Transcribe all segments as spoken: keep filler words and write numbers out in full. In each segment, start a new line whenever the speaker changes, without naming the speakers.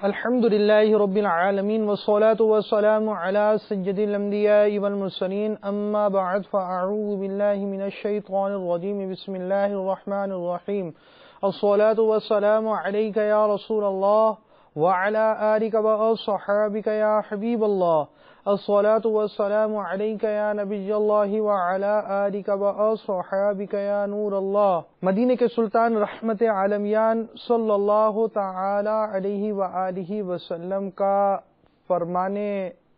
الحمد للہ رب العالمین والصلاة والسلام علی سید الانبیاء والمرسلین اما بعد فاعوذ باللہ من الشیطان الرجیم بسم اللہ الرحمن الرحیم الصلاة والسلام علیک یا رسول اللہ وعلی آلک واصحابک یا حبیب اللہ الصلاة والسلام علیک یا نبی اللہ وعلی آلک واصحابک یا نور اللہ۔ مدینہ کے سلطان رحمت عالمیان صلی اللہ تعالی علیہ وآلہ وسلم کا فرمانے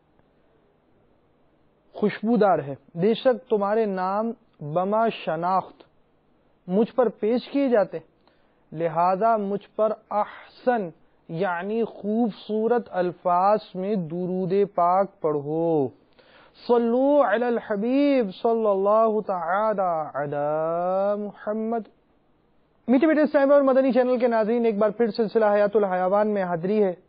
خوشبودار ہے، بے شک تمہارے نام بما شناخت مجھ پر پیش کیے جاتے، لہذا مجھ پر احسن یعنی خوبصورت الفاظ میں درود پاک پڑھو۔ صلو علی الحبیب صلی اللہ تعالی علی محمد۔ میٹھے میٹھے صاحب اور مدنی چینل کے ناظرین، ایک بار پھر سلسلہ حیات الحیوان میں حاضری ہے،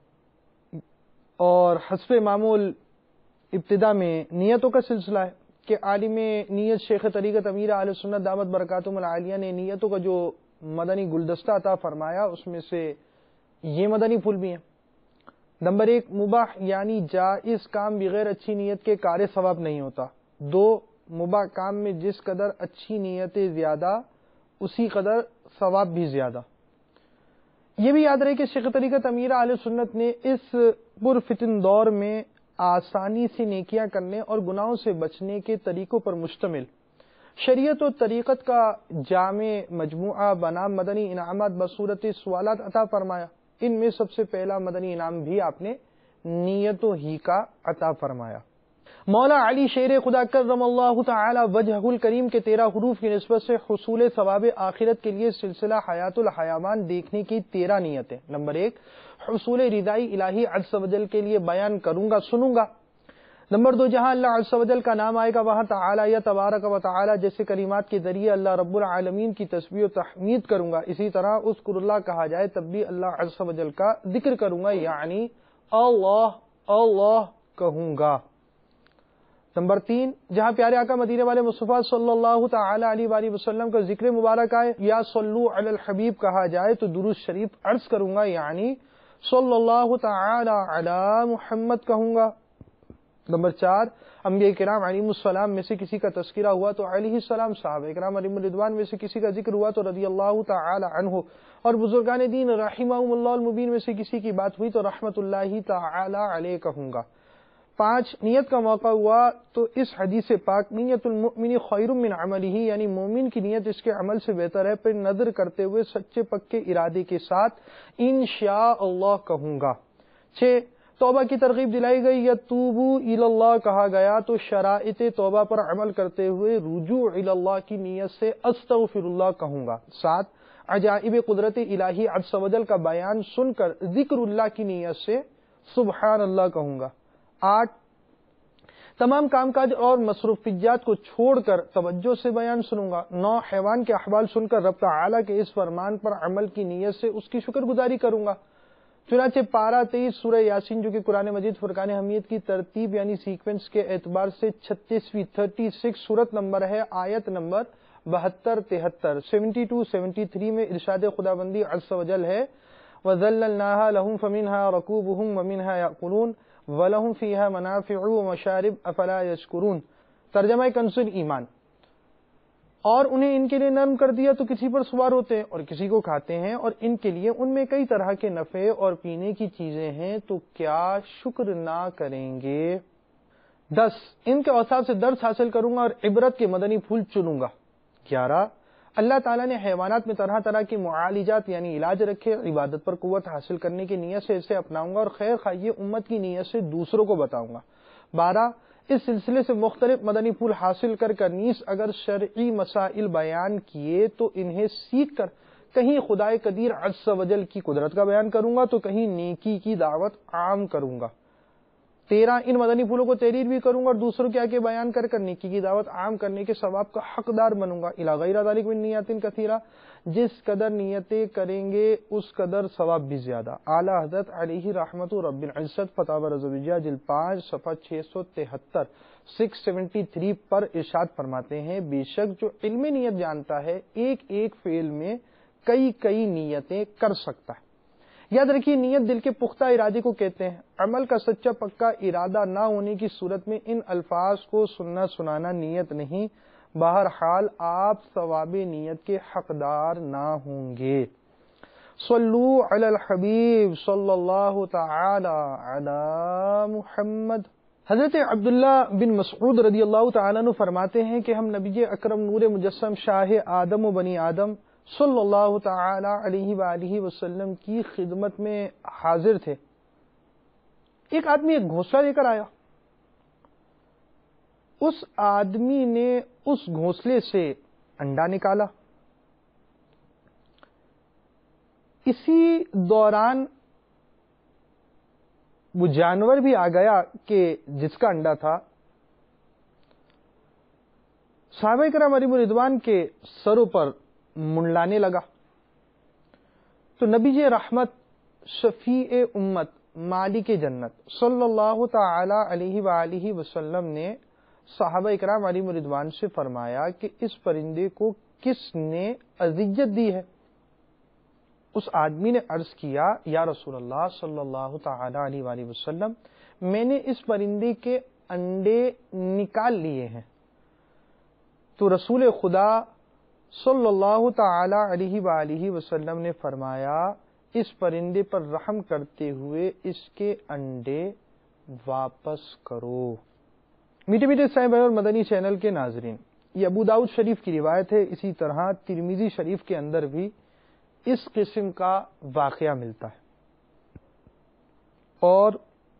اور حسب معمول ابتدا میں نیتوں کا سلسلہ ہے کہ عالم نیت شیخ طریقت امیر اہل سنت دامت برکاتہم العالیہ نے نیتوں کا جو مدنی گلدستہ عطا فرمایا، اس میں سے یہ مدنی پھول بھی ہیں۔ نمبر ایک، مباح یعنی جائز کام بغیر اچھی نیت کے کار ثواب نہیں ہوتا۔ دو، مباح کام میں جس قدر اچھی نیتیں زیادہ اسی قدر ثواب بھی زیادہ۔ یہ بھی یاد رہے کہ شیخ طریقت امیر اہل سنت نے اس پرفتن دور میں آسانی سے نیکیاں کرنے اور گناہوں سے بچنے کے طریقوں پر مشتمل شریعت و طریقت کا جامع مجموعہ بنا مدنی انعامات بصورت سوالات عطا فرمایا۔ ان میں سب سے پہلا مدنی انعام بھی آپ نے نیتوں ہی کا عطا فرمایا۔ مولا علی شیر خدا کرم اللہ تعالی وجہہ الکریم کے تیرہ حروف کی نسبت سے حصول ثواب آخرت کے لیے سلسلہ حیات الحیوان دیکھنے کی تیرہ نیتیں۔ نمبر ایک، حصول رضائی الہی عز و جل کے لیے بیان کروں گا، سنوں گا۔ نمبر دو، جہاں اللہ عز و جل کا نام آئے گا وہاں تعالی یا تبارک و تعالی جیسے کلمات کے ذریعے اللہ رب العالمین کی تسبیح و تحمید کروں گا۔ اسی طرح اذکر اللہ کہا جائے تب بھی اللہ عز و جل کا ذکر کروں گا، یعنی اللہ اللہ کہوں گا۔ نمبر تین، جہاں پیارے آقا مدینے والے مصطفیٰ صلی اللہ تعالی علیہ وآلہ وسلم کا ذکر مبارک آئے یا صلو علی الحبیب کہا جائے تو درود شریف عرض کروں گا، یعنی صلی اللہ تعالی علی محمد کہوں گا۔ نمبر چار، انبیاء کرام علیہ السلام میں سے کسی کا تذکرہ ہوا تو علیہ السلام، صحابہ کرام علیہم الرضوان میں سے کسی کا ذکر ہوا تو رضی اللہ تعالی عنہ، اور بزرگان دین رحمہم اللہ المبین میں سے کسی کی بات ہوئی تو رحمت اللہ تعالی علیہ کہوں گا۔ پانچ، نیت کا موقع ہوا تو اس حدیث پاک نیت المؤمن خیر من عملہ یعنی مومن کی نیت اس کے عمل سے بہتر ہے پر نظر کرتے ہوئے سچے پکے ارادے کے ساتھ انشاء اللہ کہوں گا۔ چھ، توبہ کی ترغیب دلائی گئی یا توبو الی اللہ کہا گیا تو شرائط توبہ پر عمل کرتے ہوئے رجوع الی اللہ کی نیت سے استغفر اللہ کہوں گا۔ سات، عجائب قدرت الہی عز و جل کا بیان سن کر ذکر اللہ کی نیت سے سبحان اللہ کہوں گا۔ آٹھ، تمام کام کاج اور مصروفیات کو چھوڑ کر توجہ سے بیان سنوں گا۔ نو، حیوان کے احوال سن کر رب تعالی کے اس فرمان پر عمل کی نیت سے اس کی شکر گزاری کروں گا۔ چنانچہ پارہ تیئیس سورہ یاسین جو کہ قرآن مجید فرقان حمید کی ترتیب یعنی سیکوینس کے اعتبار سے چھتیسویں تھرٹی سکس سورت نمبر ہے، آیت نمبر بہتر تہتر سیونٹی ٹو سیونٹی تھری میں ارشاد خداوندی عز و جل ہے وَذَلَّلْنَاهَا لَهُمْ فَمِنْهَا رَكُوبُهُمْ وَمِنْهَا يَأْكُلُونَ وَلَهُمْ فِيهَا مَنَافِعُ وَمَشَارِبُ أَفَلَا يَشْكُرُونَ۔ ترجمہ کنز ایمان، اور انہیں ان کے لیے نرم کر دیا تو کسی پر سوار ہوتے ہیں اور کسی کو کھاتے ہیں، اور ان کے لیے ان میں کئی طرح کے نفع اور پینے کی چیزیں ہیں، تو کیا شکر نہ کریں گے۔ دس، ان کے اوصاف سے درس حاصل کروں گا اور عبرت کے مدنی پھول چنوں گا۔ گیارہ، اللہ تعالیٰ نے حیوانات میں طرح طرح کے معالجات یعنی علاج رکھے، عبادت پر قوت حاصل کرنے کی نیت سے اسے اپناؤں گا اور خیر خواہی امت کی نیت سے دوسروں کو بتاؤں گا۔ بارہ، اس سلسلے سے مختلف مدنی پھول حاصل کر کر نیز اگر شرعی مسائل بیان کیے تو انہیں سیکھ کر کہیں خدائے قدیر عز و جل کی قدرت کا بیان کروں گا تو کہیں نیکی کی دعوت عام کروں گا۔ تیرہ، ان مدنی پھولوں کو تحریر بھی کروں گا اور دوسروں کے آگے بیان کر کر نیکی کی دعوت عام کرنے کے ثواب کا حقدار بنوں گا۔ الی غیر ذلک من نیات کثیرہ، جس قدر نیتیں کریں گے اس قدر ثواب بھی زیادہ۔ اعلی حضرت علیہ رحمت رب العزت فتاوی رضویہ جلد پانچ صفحہ چھ سو تہتر سکس سیونٹی تھری پر ارشاد فرماتے ہیں، بے شک جو علم نیت جانتا ہے ایک ایک فعل میں کئی کئی نیتیں کر سکتا ہے، یاد رکھیے نیت دل کے پختہ ارادے کو کہتے ہیں. عمل کا سچا پکا ارادہ نہ ہونے کی صورت میں ان الفاظ کو سننا سنانا نیت نہیں. بہرحال آپ ثواب نیت کے حقدار نہ ہوں گے. صلو علی الحبیب صلی اللہ تعالی علی محمد. حضرت عبداللہ بن مسعود رضی اللہ تعالیٰ عنہ فرماتے ہیں کہ ہم نبی اکرم نور مجسم شاہ آدم و بنی آدم صلی اللہ تعالی علیہ وآلہ وسلم کی خدمت میں حاضر تھے. ایک آدمی ایک گھونسلہ لے کر آیا. اس آدمی نے اس گھونسلے سے انڈا نکالا. اسی دوران وہ جانور بھی آ گیا کہ جس کا انڈا تھا. صحابہ کرام علیہم رضوان کے سروں پر منڈلانے لگا. تو نبی رحمت شفیع امت مالک جنت صلی اللہ تعالی علیہ وآلہ وسلم نے صحابہ کرام علیہم رضوان سے فرمایا کہ اس پرندے کو کس نے اذیت دی ہے؟ اس آدمی نے عرض کیا یا رسول اللہ صلی اللہ تعالی علیہ وآلہ وسلم میں نے اس پرندے کے انڈے نکال لیے ہیں. تو رسول خدا صلی اللہ تعالی علیہ وآلہ وسلم نے فرمایا اس پرندے پر رحم کرتے ہوئے اس کے انڈے واپس کرو. میٹھے میٹھے صاحب اور مدنی چینل کے ناظرین، یہ ابو داؤد شریف کی روایت ہے. اسی طرح ترمذی شریف کے اندر بھی اس قسم کا واقعہ ملتا ہے. اور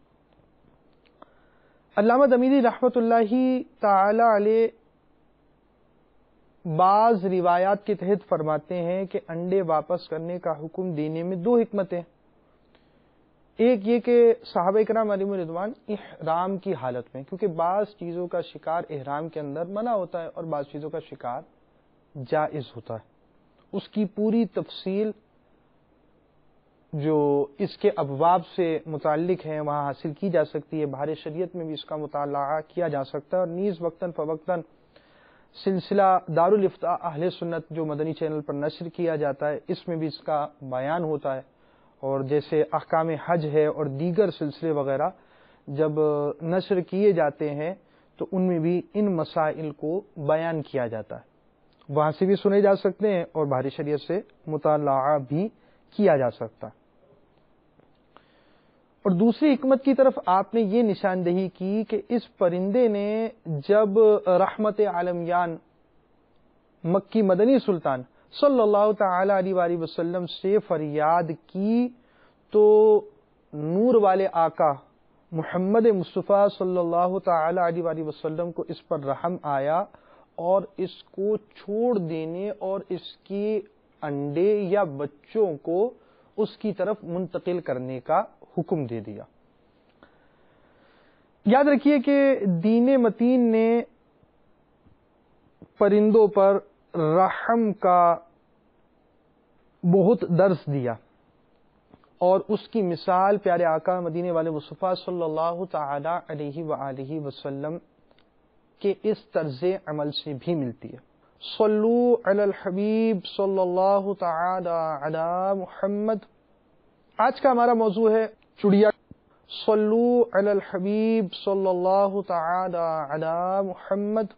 علامہ دمیری رحمۃ اللہ تعالی علیہ بعض روایات کے تحت فرماتے ہیں کہ انڈے واپس کرنے کا حکم دینے میں دو حکمتیں. ایک یہ کہ صحابہ کرام علیہم رضوان احرام کی حالت میں، کیونکہ بعض چیزوں کا شکار احرام کے اندر منع ہوتا ہے اور بعض چیزوں کا شکار جائز ہوتا ہے. اس کی پوری تفصیل جو اس کے ابواب سے متعلق ہیں وہاں حاصل کی جا سکتی ہے. بحر شریعت میں بھی اس کا مطالعہ کیا جا سکتا ہے. اور نیز وقتاً فوقتاً سلسلہ دارالافتاء اہل سنت جو مدنی چینل پر نشر کیا جاتا ہے اس میں بھی اس کا بیان ہوتا ہے. اور جیسے احکام حج ہے اور دیگر سلسلے وغیرہ جب نشر کیے جاتے ہیں تو ان میں بھی ان مسائل کو بیان کیا جاتا ہے. وہاں سے بھی سنے جا سکتے ہیں اور بحر شریعت سے مطالعہ بھی کیا جا سکتا ہے. اور دوسری حکمت کی طرف آپ نے یہ نشاندہی کی کہ اس پرندے نے جب رحمت عالمیان مکی مدنی سلطان صلی اللہ تعالی علیہ وآلہ وسلم سے فریاد کی تو نور والے آقا محمد مصطفیٰ صلی اللہ تعالی علیہ وآلہ وسلم کو اس پر رحم آیا اور اس کو چھوڑ دینے اور اس کی انڈے یا بچوں کو اس کی طرف منتقل کرنے کا حکم دے دیا. یاد رکھیے کہ دین متین نے پرندوں پر رحم کا بہت درس دیا اور اس کی مثال پیارے آقا مدینے والے مصطفیٰ صلی اللہ تعالی علیہ وآلہ وسلم کہ اس طرز عمل سے بھی ملتی ہے. صلو علی الحبیب صلی اللہ تعالی علی محمد. آج کا ہمارا موضوع ہے چڑیا. صلو علی الحبیب صلی اللہ تعالی علی محمد.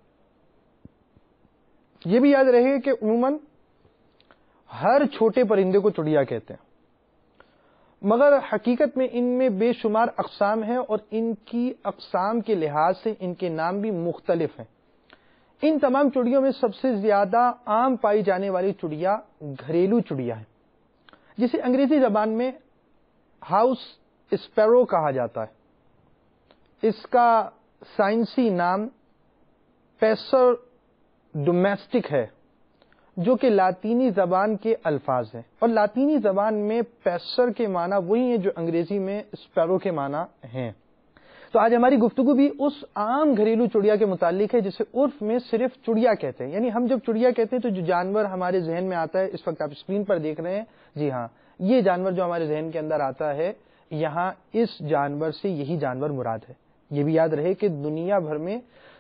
یہ بھی یاد رہے کہ عموماً ہر چھوٹے پرندے کو چڑیا کہتے ہیں، مگر حقیقت میں ان میں بے شمار اقسام ہیں اور ان کی اقسام کے لحاظ سے ان کے نام بھی مختلف ہیں. ان تمام چڑیوں میں سب سے زیادہ عام پائی جانے والی چڑیا گھریلو چڑیا ہے، جسے انگریزی زبان میں ہاؤس اسپیرو کہا جاتا ہے. اس کا سائنسی نام پیسر ڈومیسٹک ہے جو کہ لاطینی زبان کے الفاظ ہیں، اور لاطینی زبان میں پیسر کے معنی وہی ہیں جو انگریزی میں اسپیرو کے معنی ہیں. تو آج ہماری گفتگو بھی اس عام گھریلو چڑیا کے متعلق ہے جسے عرف میں صرف چڑیا کہتے ہیں. یعنی ہم جب چڑیا کہتے ہیں تو جو جانور ہمارے ذہن میں آتا ہے، اس وقت آپ اسکرین پر دیکھ رہے ہیں، جی ہاں یہ جانور جو ہمارے ذہن کے اندر آتا ہے، یہاں اس جانور سے یہی جانور مراد ہے. یہ بھی یاد رہے کہ دنیا بھر میں